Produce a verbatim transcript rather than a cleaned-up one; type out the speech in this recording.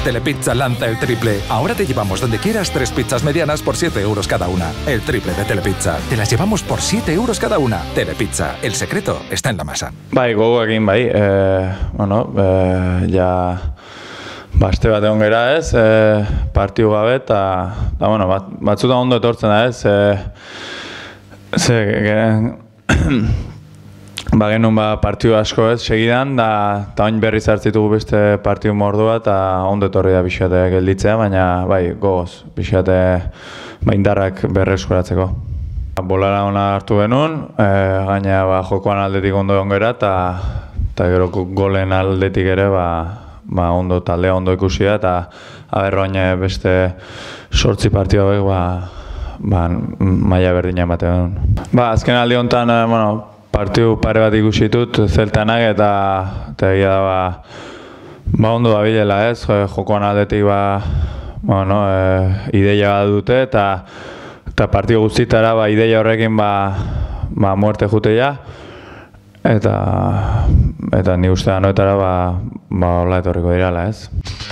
Telepizza lanza el triple. Ahora te llevamos donde quieras tres pizzas medianas por siete euros cada una. El triple de Telepizza. Te las llevamos por siete euros cada una. Telepizza. El secreto está en la masa. Bai, gogo egin bai. Eh, bueno, eh, ja... Baste bat egon gera ez, eh, partiu gabe, eta, da, bueno, bat, batzuta ondo etortzen da ez, eh, ze, ge, ba genuen ba partiu asko ez, segidan, da, eta oin berriz hartzitugu beste partiu mordua, eta ondo etorri da pixate gelditzea, baina, bai, gogoz, pixate ba indarrak berreskuratzeko. Bolara ona hartu genuen, eh, gaina ba, jokoan aldetik ondo egon gera, eta, eta gero golen aldetik ere, ba, ba, ondo taldea ondo ikusia eta aberroin beste sortzi partio hauek ba, ba, maila berdina ematen. Ba, azken aldi honetan bueno, partiu pare bat ikusi ditut zeltanak eta eta egia da ba, ba ondo dabilela ez, jokoan aldetik ba, bueno, e, ideia bat dute eta eta partio guztitara ba, ideia horrekin ba, ba muerte jutea. Eta, eta ni uste anoetara ba, ba hola etorriko dirala ez.